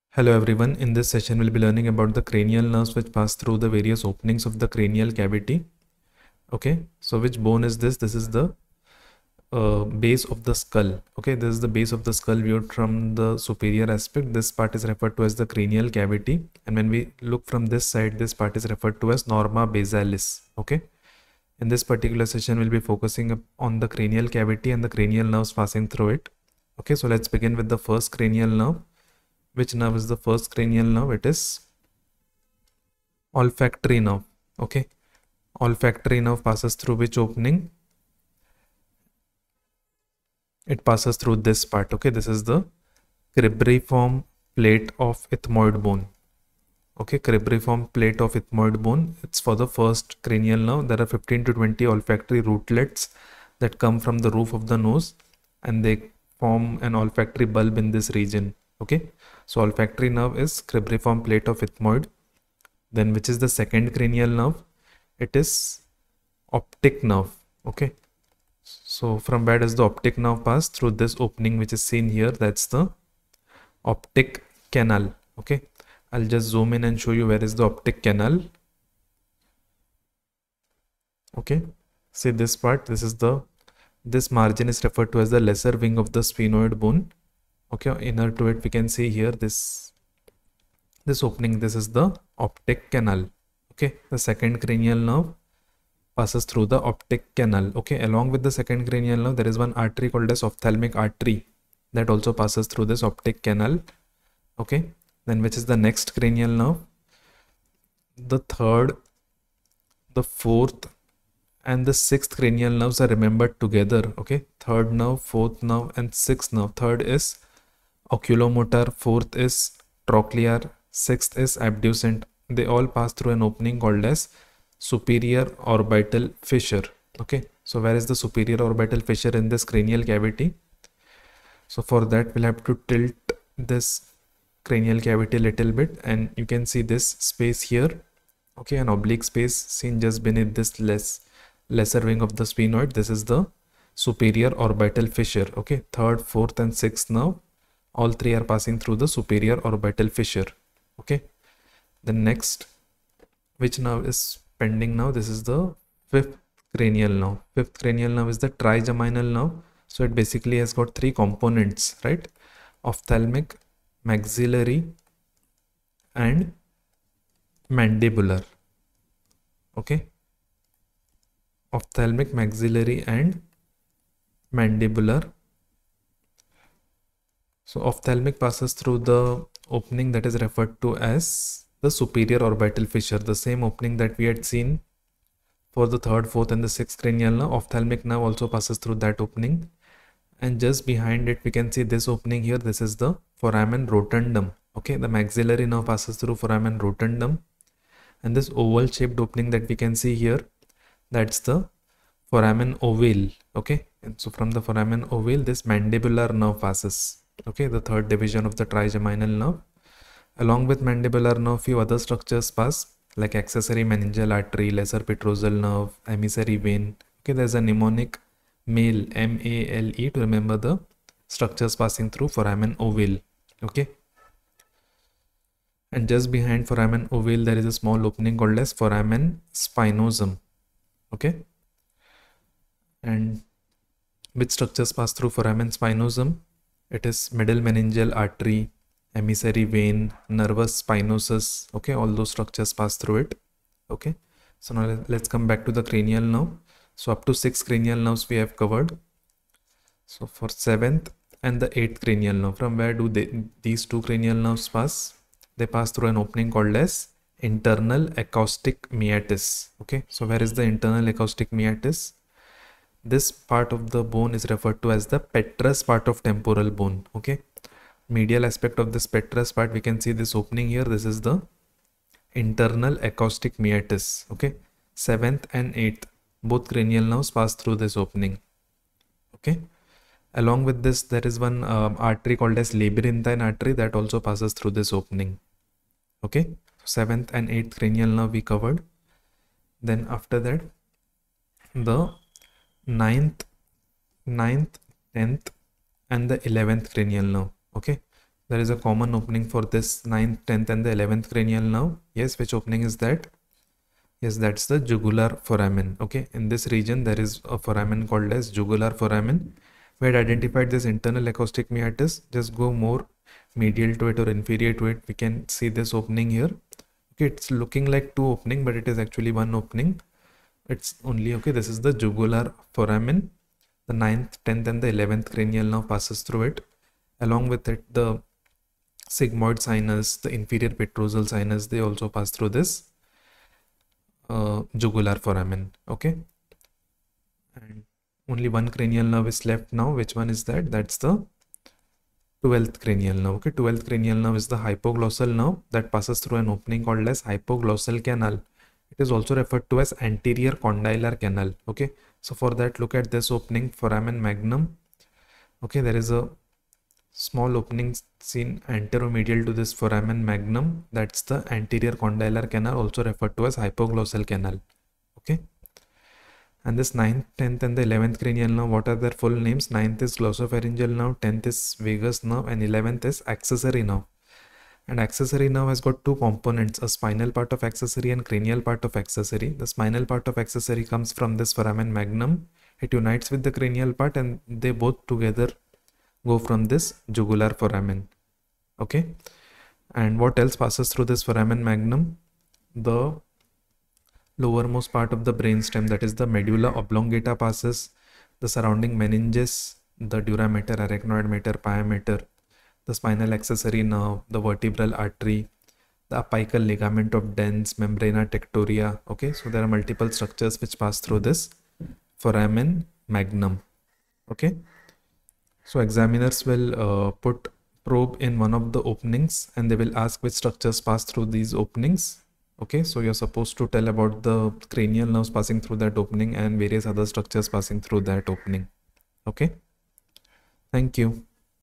Hello everyone, in this session we'll be learning about the cranial nerves which pass through the various openings of the cranial cavity. Okay, so which bone is this? This is the base of the skull. Okay, this is the base of the skull viewed from the superior aspect. This part is referred to as the cranial cavity, and when we look from this side, this part is referred to as norma basalis. Okay, in this particular session we'll be focusing on the cranial cavity and the cranial nerves passing through it. Okay, so let's begin with the first cranial nerve. Which nerve is the first cranial nerve? It is olfactory nerve. Okay, olfactory nerve passes through which opening? It passes through this part. Okay, this is the cribriform plate of ethmoid bone. Okay, cribriform plate of ethmoid bone. It's for the first cranial nerve. There are 15 to 20 olfactory rootlets that come from the roof of the nose, and they form an olfactory bulb in this region. Okay, so olfactory nerve is cribriform plate of ethmoid. Then which is the second cranial nerve? It is optic nerve. Okay, so from where does the optic nerve pass? Through this opening which is seen here. That's the optic canal. Okay, I'll just zoom in and show you where is the optic canal. Okay, see this part, this margin is referred to as the lesser wing of the sphenoid bone. Okay, inner to it we can see here this opening. This is the optic canal. Okay, the second cranial nerve passes through the optic canal. Okay, along with the second cranial nerve there is one artery called as ophthalmic artery that also passes through this optic canal. Okay, then which is the next cranial nerve? The third, the fourth and the sixth cranial nerves are remembered together. Okay, third nerve, fourth nerve and sixth nerve. Third is oculomotor, fourth is trochlear, sixth is abducent. They all pass through an opening called as superior orbital fissure. Okay, so where is the superior orbital fissure in this cranial cavity? So for that we'll have to tilt this cranial cavity a little bit, and you can see this space here. Okay, an oblique space seen just beneath this lesser wing of the sphenoid. This is the superior orbital fissure. Okay, third, fourth and sixth nerve, all three are passing through the superior orbital fissure. Okay, the next, which nerve is pending now? This is the fifth cranial nerve. Fifth cranial nerve is the trigeminal nerve. So it basically has got three components, right? Ophthalmic, maxillary and mandibular. Okay, ophthalmic, maxillary and mandibular. So ophthalmic passes through the opening that is referred to as the superior orbital fissure, the same opening that we had seen for the third, fourth and the sixth cranial nerve. Ophthalmic nerve also passes through that opening, and just behind it we can see this opening here. This is the foramen rotundum. Okay, the maxillary nerve passes through foramen rotundum, and this oval shaped opening that we can see here, that's the foramen ovale. Okay, and so from the foramen ovale this mandibular nerve passes. Okay, the third division of the trigeminal nerve. Along with mandibular nerve, few other structures pass, like accessory meningeal artery, lesser petrosal nerve, emissary vein. Okay, there's a mnemonic MALE, M-A-L-E, to remember the structures passing through foramen ovale. Okay, and just behind foramen ovale there is a small opening called as foramen spinosum. Okay, and which structures pass through foramen spinosum? It is middle meningeal artery, emissary vein, nervus spinosus. Okay, all those structures pass through it. Okay, so now let's come back to the cranial nerve. So up to 6 cranial nerves we have covered. So for 7th and the 8th cranial nerve, from where do these two cranial nerves pass? They pass through an opening called as internal acoustic meatus. Okay, so where is the internal acoustic meatus? This part of the bone is referred to as the petrous part of temporal bone. Okay, medial aspect of this petrous part, we can see this opening here. This is the internal acoustic meatus. Okay, 7th and 8th, both cranial nerves pass through this opening. Okay, along with this there is one artery called as labyrinthine artery that also passes through this opening. Okay, 7th and 8th cranial nerve we covered. Then after that the 9th, 10th and the 11th cranial nerve. Okay, There is a common opening for this 9th, 10th and the 11th cranial nerve. Yes, which opening is that? Yes, that's the jugular foramen. Okay, in this region there is a foramen called as jugular foramen. We had identified this internal acoustic meatus. Just go more medial to it or inferior to it. We can see this opening here. Okay, it's looking like two opening, but it is actually one opening. It's only, okay, this is the jugular foramen. The 9th, 10th and the 11th cranial nerve passes through it. Along with it, the sigmoid sinus, the inferior petrosal sinus, they also pass through this jugular foramen. Okay, and only one cranial nerve is left now. Which one is that? That's the 12th cranial nerve. Okay, 12th cranial nerve is the hypoglossal nerve that passes through an opening called as hypoglossal canal. It is also referred to as anterior condylar canal. Okay, so for that, look at this opening, foramen magnum. Okay, there is a small opening seen anteromedial to this foramen magnum. That's the anterior condylar canal, also referred to as hypoglossal canal. Okay, and this 9th, 10th and the 11th cranial nerve, what are their full names? 9th is glossopharyngeal nerve, 10th is vagus nerve, and 11th is accessory nerve. And accessory nerve has got two components, a spinal part of accessory and cranial part of accessory. The spinal part of accessory comes from this foramen magnum. It unites with the cranial part and they both together go from this jugular foramen. Okay, and what else passes through this foramen magnum? The lowermost part of the brainstem, that is the medulla oblongata, passes. The surrounding meninges, the dura mater, arachnoid mater, pia mater, the spinal accessory nerve, the vertebral artery, the apical ligament of dens, membrana tectoria. Okay, so there are multiple structures which pass through this foramen magnum. Okay, so examiners will put probe in one of the openings and they will ask which structures pass through these openings. Okay, so you're supposed to tell about the cranial nerves passing through that opening and various other structures passing through that opening. Okay, thank you.